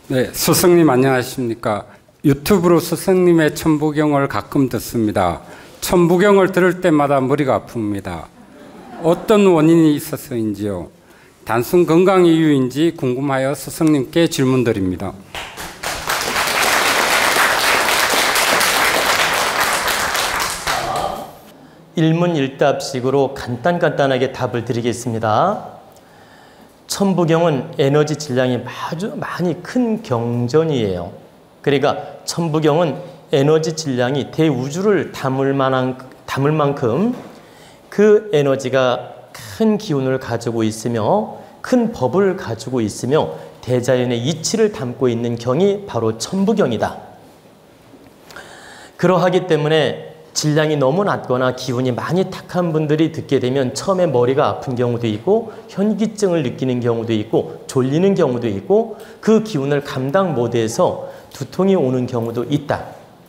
네, 스승님 안녕하십니까. 유튜브로 스승님의 천부경을 가끔 듣습니다. 천부경을 들을 때마다 머리가 아픕니다. 어떤 원인이 있어서인지요? 단순 건강 이유인지 궁금하여 스승님께 질문드립니다. 일문일답식으로 간단하게 답을 드리겠습니다. 천부경은 에너지 질량이 아주 많이 큰 경전이에요. 그러니까 천부경은 에너지 질량이 대우주를 담을 만큼 그 에너지가 큰 기운을 가지고 있으며 큰 법을 가지고 있으며 대자연의 이치를 담고 있는 경이 바로 천부경이다. 그러하기 때문에 질량이 너무 낮거나 기운이 많이 탁한 분들이 듣게 되면 처음에 머리가 아픈 경우도 있고 현기증을 느끼는 경우도 있고 졸리는 경우도 있고 그 기운을 감당 못해서 두통이 오는 경우도 있다.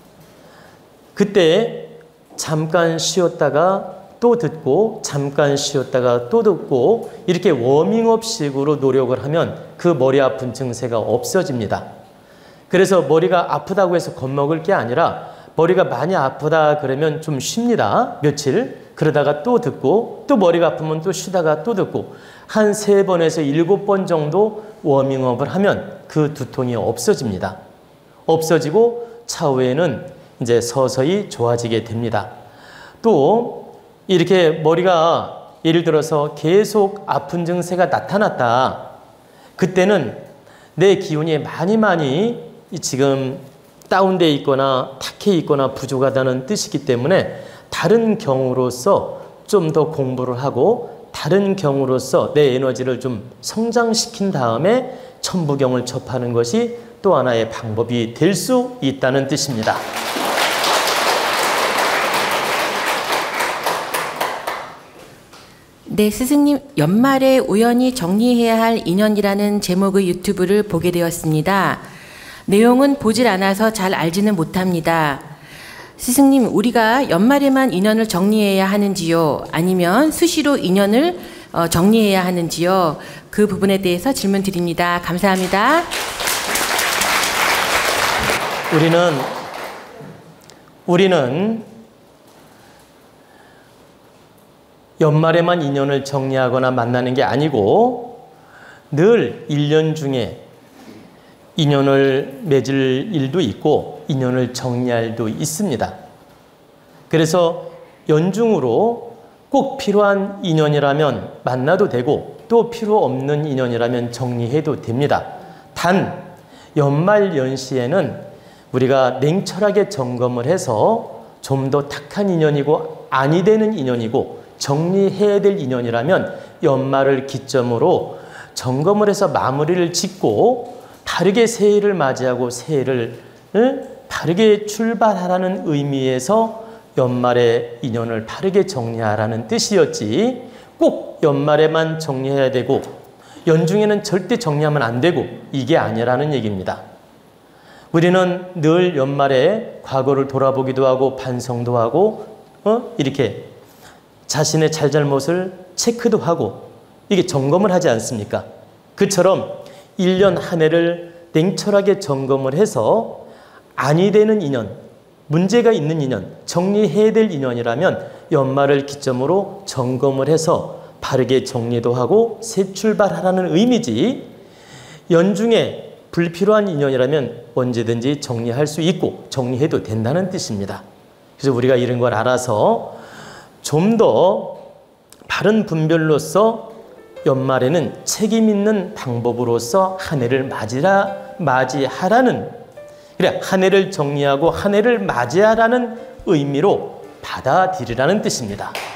그때 잠깐 쉬었다가 또 듣고 잠깐 쉬었다가 또 듣고 이렇게 워밍업식으로 노력을 하면 그 머리 아픈 증세가 없어집니다. 그래서 머리가 아프다고 해서 겁먹을 게 아니라 머리가 많이 아프다 그러면 좀 쉽니다. 며칠. 그러다가 또 듣고 또 머리가 아프면 또 쉬다가 또 듣고 한 3번에서 7번 정도 워밍업을 하면 그 두통이 없어집니다. 없어지고 차후에는 이제 서서히 좋아지게 됩니다. 또 이렇게 머리가 예를 들어서 계속 아픈 증세가 나타났다. 그때는 내 기운이 많이 지금 다운되어 있거나 탁해 있거나 부족하다는 뜻이기 때문에 다른 경우로서 좀 더 공부를 하고 다른 경우로서 내 에너지를 좀 성장시킨 다음에 천부경을 접하는 것이 또 하나의 방법이 될 수 있다는 뜻입니다. 네, 스승님, 연말에 우연히 정리해야 할 인연이라는 제목의 유튜브를 보게 되었습니다. 내용은 보질 않아서 잘 알지는 못합니다. 스승님, 우리가 연말에만 인연을 정리해야 하는지요? 아니면 수시로 인연을 정리해야 하는지요? 그 부분에 대해서 질문 드립니다. 감사합니다. 우리는 연말에만 인연을 정리하거나 만나는 게 아니고 늘 1년 중에 인연을 맺을 일도 있고 인연을 정리할 일도 있습니다. 그래서 연중으로 꼭 필요한 인연이라면 만나도 되고 또 필요 없는 인연이라면 정리해도 됩니다. 단 연말 연시에는 우리가 냉철하게 점검을 해서 좀 더 탁한 인연이고 아니 되는 인연이고 정리해야 될 인연이라면 연말을 기점으로 점검을 해서 마무리를 짓고 바르게 새해를 맞이하고 새해를 바르게 출발하라는 의미에서 연말에 인연을 바르게 정리하라는 뜻이었지 꼭 연말에만 정리해야 되고 연중에는 절대 정리하면 안 되고 이게 아니라는 얘기입니다. 우리는 늘 연말에 과거를 돌아보기도 하고 반성도 하고 이렇게 자신의 잘잘못을 체크도 하고 이게 점검을 하지 않습니까? 그처럼 1년 한 해를 냉철하게 점검을 해서 아니 되는 인연, 문제가 있는 인연, 정리해야 될 인연이라면 연말을 기점으로 점검을 해서 바르게 정리도 하고 새 출발하라는 의미지 연중에 불필요한 인연이라면 언제든지 정리할 수 있고 정리해도 된다는 뜻입니다. 그래서 우리가 이런 걸 알아서 좀 더 바른 분별로서 연말에는 책임 있는 방법으로서 한 해를 맞이하라는 그래 한 해를 정리하고 한 해를 맞이하라는 의미로 받아들이라는 뜻입니다.